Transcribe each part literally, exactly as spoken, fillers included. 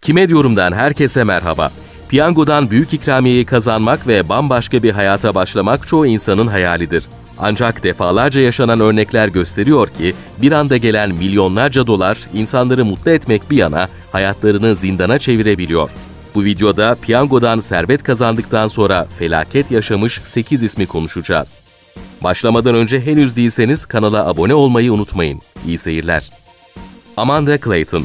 Kime Diyorum'dan herkese merhaba. Piyangodan büyük ikramiyeyi kazanmak ve bambaşka bir hayata başlamak çoğu insanın hayalidir. Ancak defalarca yaşanan örnekler gösteriyor ki bir anda gelen milyonlarca dolar insanları mutlu etmek bir yana hayatlarını zindana çevirebiliyor. Bu videoda piyangodan servet kazandıktan sonra felaket yaşamış sekiz ismi konuşacağız. Başlamadan önce henüz değilseniz kanala abone olmayı unutmayın. İyi seyirler. Amanda Clayton.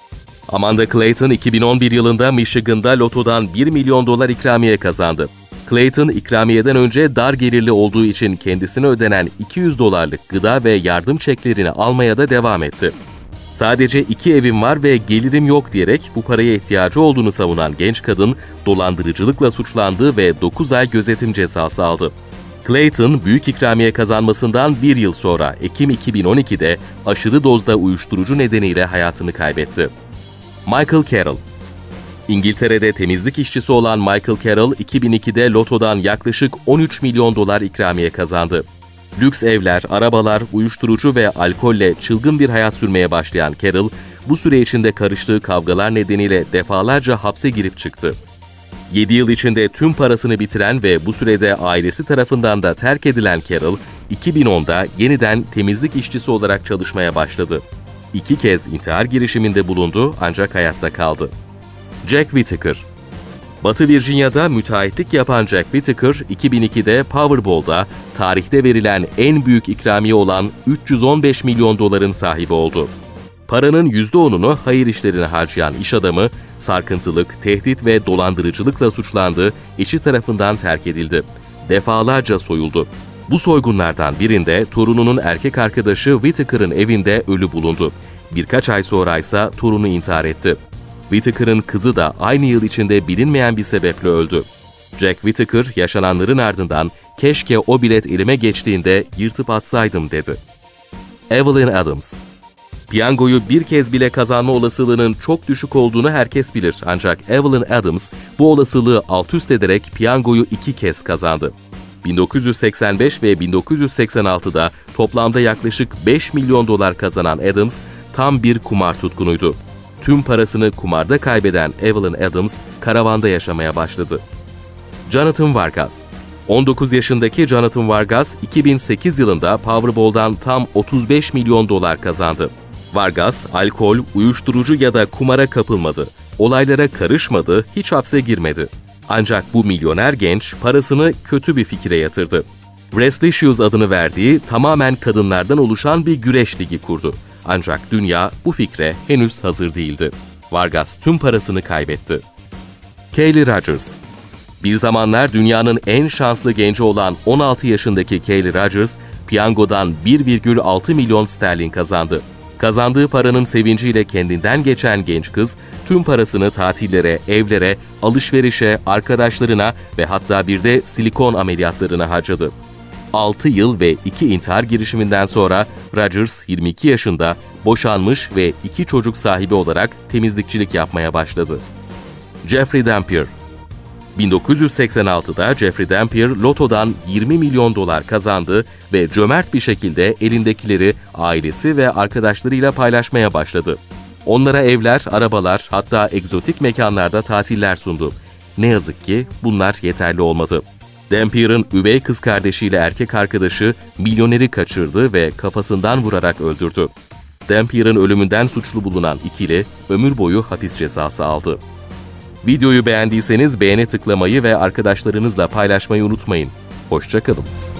Amanda Clayton iki bin on bir yılında Michigan'da lotodan bir milyon dolar ikramiye kazandı. Clayton, ikramiyeden önce dar gelirli olduğu için kendisine ödenen iki yüz dolarlık gıda ve yardım çeklerini almaya da devam etti. Sadece iki evim var ve gelirim yok diyerek bu paraya ihtiyacı olduğunu savunan genç kadın, dolandırıcılıkla suçlandı ve dokuz ay gözetim cezası aldı. Clayton, büyük ikramiye kazanmasından bir yıl sonra Ekim iki bin on iki'de aşırı dozda uyuşturucu nedeniyle hayatını kaybetti. Michael Carroll. İngiltere'de temizlik işçisi olan Michael Carroll, iki bin iki'de lotodan yaklaşık on üç milyon dolar ikramiye kazandı. Lüks evler, arabalar, uyuşturucu ve alkolle çılgın bir hayat sürmeye başlayan Carroll, bu süre içinde karıştığı kavgalar nedeniyle defalarca hapse girip çıktı. yedi yıl içinde tüm parasını bitiren ve bu sürede ailesi tarafından da terk edilen Carroll, iki bin on'da yeniden temizlik işçisi olarak çalışmaya başladı. İki kez intihar girişiminde bulundu ancak hayatta kaldı. Jack Whittaker. Batı Virginia'da müteahhitlik yapan Jack Whittaker, iki bin iki'de Powerball'da tarihte verilen en büyük ikramiye olan üç yüz on beş milyon doların sahibi oldu. Paranın yüzde on'unu hayır işlerine harcayan iş adamı, sarkıntılık, tehdit ve dolandırıcılıkla suçlandı, eşi tarafından terk edildi. Defalarca soyuldu. Bu soygunlardan birinde torununun erkek arkadaşı Whittaker'ın evinde ölü bulundu. Birkaç ay sonra ise torunu intihar etti. Whittaker'ın kızı da aynı yıl içinde bilinmeyen bir sebeple öldü. Jack Whittaker, yaşananların ardından "Keşke o bilet elime geçtiğinde yırtıp atsaydım" dedi. Evelyn Adams. Piyangoyu bir kez bile kazanma olasılığının çok düşük olduğunu herkes bilir, ancak Evelyn Adams bu olasılığı alt üst ederek piyangoyu iki kez kazandı. bin dokuz yüz seksen beş ve bin dokuz yüz seksen altı'da toplamda yaklaşık beş milyon dolar kazanan Adams tam bir kumar tutkunuydu. Tüm parasını kumarda kaybeden Evelyn Adams karavanda yaşamaya başladı. Jonathan Vargas. on dokuz yaşındaki Jonathan Vargas, iki bin sekiz yılında Powerball'dan tam otuz beş milyon dolar kazandı. Vargas, alkol, uyuşturucu ya da kumara kapılmadı. Olaylara karışmadı, hiç hapse girmedi. Ancak bu milyoner genç parasını kötü bir fikre yatırdı. Restlicious adını verdiği tamamen kadınlardan oluşan bir güreş ligi kurdu. Ancak dünya bu fikre henüz hazır değildi. Vargas tüm parasını kaybetti. Kaylee Rogers. Bir zamanlar dünyanın en şanslı genci olan on altı yaşındaki Kaylee Rogers, piyangodan bir virgül altı milyon sterlin kazandı. Kazandığı paranın sevinciyle kendinden geçen genç kız, tüm parasını tatillere, evlere, alışverişe, arkadaşlarına ve hatta bir de silikon ameliyatlarına harcadı. altı yıl ve iki intihar girişiminden sonra Rogers yirmi iki yaşında boşanmış ve iki çocuk sahibi olarak temizlikçilik yapmaya başladı. Jeffrey Dampier. bin dokuz yüz seksen altı'da Jeffrey Dampier lotodan yirmi milyon dolar kazandı ve cömert bir şekilde elindekileri ailesi ve arkadaşlarıyla paylaşmaya başladı. Onlara evler, arabalar, hatta egzotik mekanlarda tatiller sundu. Ne yazık ki bunlar yeterli olmadı. Dampier'ın üvey kız kardeşiyle erkek arkadaşı milyoneri kaçırdı ve kafasından vurarak öldürdü. Dampier'ın ölümünden suçlu bulunan ikili ömür boyu hapis cezası aldı. Videoyu beğendiyseniz beğene tıklamayı ve arkadaşlarınızla paylaşmayı unutmayın. Hoşça kalın.